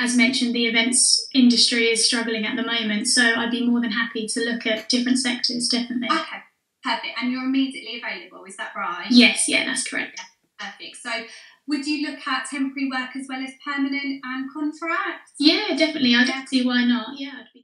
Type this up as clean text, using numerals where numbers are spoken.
as mentioned, the events industry is struggling at the moment, so I'd be more than happy to look at different sectors, definitely. Okay, perfect. And you're immediately available, is that right? Yes, yeah, that's correct. Yeah, perfect. So would you look at temporary work as well as permanent and contracts? Yeah, definitely. I don't see why not. Yeah.